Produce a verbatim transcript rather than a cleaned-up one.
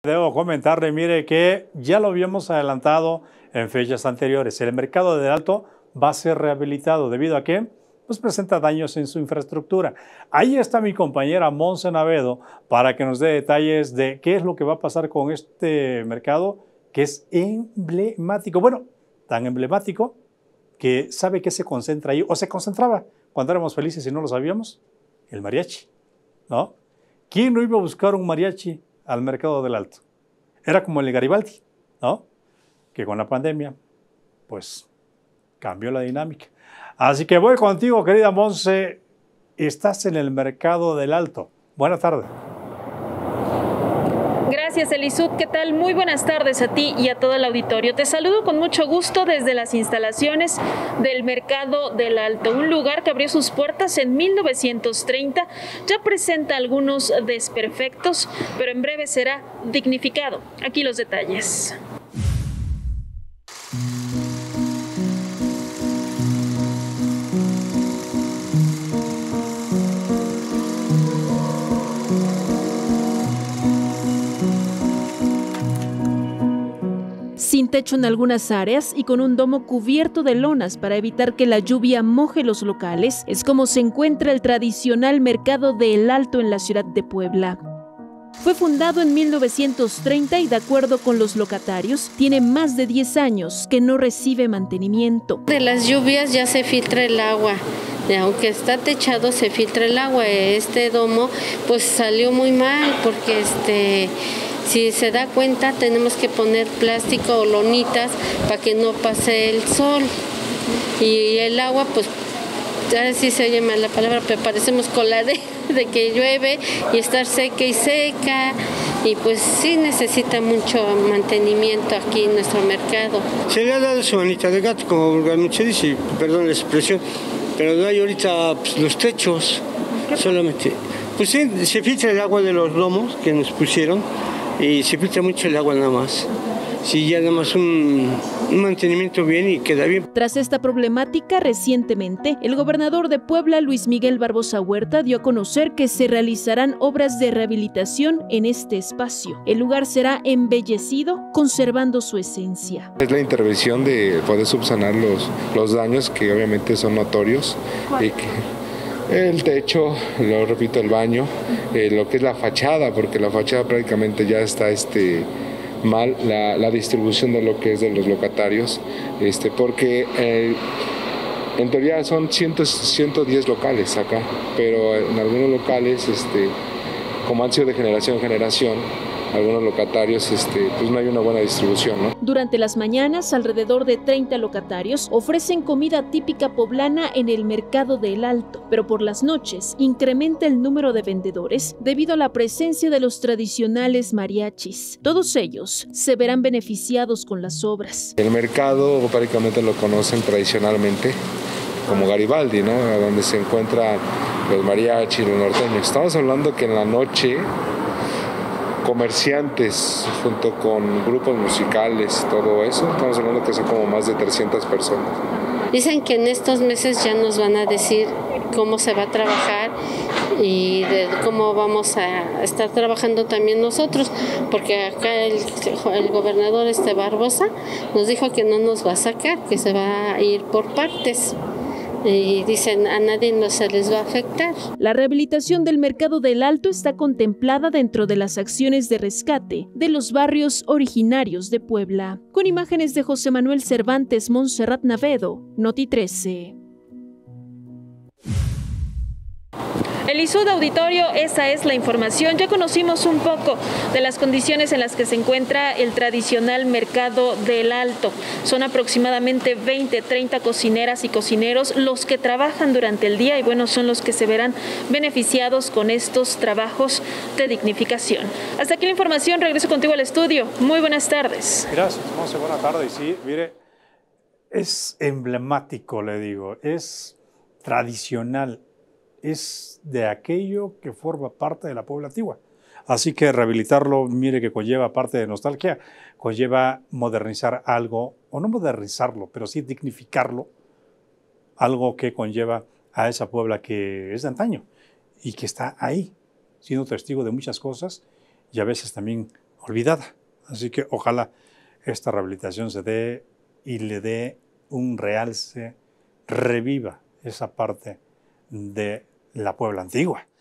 Debo comentarle, mire, que ya lo habíamos adelantado en fechas anteriores. El mercado del Alto va a ser rehabilitado. ¿Debido a qué? Pues presenta daños en su infraestructura. Ahí está mi compañera Monse Navedo para que nos dé detalles de qué es lo que va a pasar con este mercado que es emblemático. Bueno, tan emblemático que sabe que se concentra ahí, o se concentraba cuando éramos felices y no lo sabíamos, el mariachi, ¿no? ¿Quién no iba a buscar un mariachi al mercado del Alto? Era como el Garibaldi, ¿no? Que con la pandemia, pues, cambió la dinámica. Así que voy contigo, querida Monse. Estás en el mercado del Alto. Buenas tardes. Gracias, Elisud. ¿Qué tal? Muy buenas tardes a ti y a todo el auditorio. Te saludo con mucho gusto desde las instalaciones del Mercado del Alto, un lugar que abrió sus puertas en mil novecientos treinta. Ya presenta algunos desperfectos, pero en breve será dignificado. Aquí los detalles. Sin techo en algunas áreas y con un domo cubierto de lonas para evitar que la lluvia moje los locales, es como se encuentra el tradicional Mercado del Alto en la ciudad de Puebla. Fue fundado en mil novecientos treinta y, de acuerdo con los locatarios, tiene más de diez años que no recibe mantenimiento. De las lluvias ya se filtra el agua. Aunque está techado, se filtra el agua. Este domo pues salió muy mal porque este... si se da cuenta, tenemos que poner plástico o lonitas para que no pase el sol. Y el agua, pues, ya sí se oye mal la palabra, pero parecemos coladera de que llueve y estar seca y seca. Y pues sí necesita mucho mantenimiento aquí en nuestro mercado. Se le ha dado su manita de gato, como se dice, perdón la expresión, pero no hay ahorita pues, los techos, solamente. Pues sí, se filtra el agua de los domos que nos pusieron. Y se filtra mucho el agua nada más. Sí, ya nada más un, un mantenimiento bien y queda bien. Tras esta problemática, recientemente, el gobernador de Puebla, Luis Miguel Barbosa Huerta, dio a conocer que se realizarán obras de rehabilitación en este espacio. El lugar será embellecido, conservando su esencia. Es la intervención de poder subsanar los, los daños que obviamente son notorios. Y que el techo, lo repito, el baño, eh, lo que es la fachada, porque la fachada prácticamente ya está este, mal, la, la distribución de lo que es de los locatarios, este, porque eh, en teoría son ciento diez locales acá, pero en algunos locales, este, como han sido de generación en generación, algunos locatarios, este, pues no hay una buena distribución, ¿no? Durante las mañanas, alrededor de treinta locatarios ofrecen comida típica poblana en el Mercado del Alto, pero por las noches incrementa el número de vendedores debido a la presencia de los tradicionales mariachis. Todos ellos se verán beneficiados con las obras. El mercado prácticamente lo conocen tradicionalmente como Garibaldi, ¿no? Donde se encuentran los mariachis, los norteños. Estamos hablando que en la noche comerciantes junto con grupos musicales, todo eso, estamos hablando que son como más de trescientas personas. Dicen que en estos meses ya nos van a decir cómo se va a trabajar y de cómo vamos a estar trabajando también nosotros, porque acá el, el gobernador este Barbosa nos dijo que no nos va a sacar, que se va a ir por partes. Y dicen, a nadie no se les va a afectar. La rehabilitación del Mercado del Alto está contemplada dentro de las acciones de rescate de los barrios originarios de Puebla. Con imágenes de José Manuel Cervantes, Montserrat Navedo, Noti trece. Elisud, auditorio, esa es la información. Ya conocimos un poco de las condiciones en las que se encuentra el tradicional Mercado del Alto. Son aproximadamente veinte, treinta cocineras y cocineros los que trabajan durante el día y bueno, son los que se verán beneficiados con estos trabajos de dignificación. Hasta aquí la información, regreso contigo al estudio. Muy buenas tardes. Gracias, Monse, buenas tardes. Sí, mire, es emblemático, le digo, es tradicional. Es de aquello que forma parte de la Puebla antigua. Así que rehabilitarlo, mire que conlleva parte de nostalgia, conlleva modernizar algo, o no modernizarlo, pero sí dignificarlo, algo que conlleva a esa Puebla que es de antaño y que está ahí, siendo testigo de muchas cosas y a veces también olvidada. Así que ojalá esta rehabilitación se dé y le dé un realce, reviva esa parte de la Puebla antigua.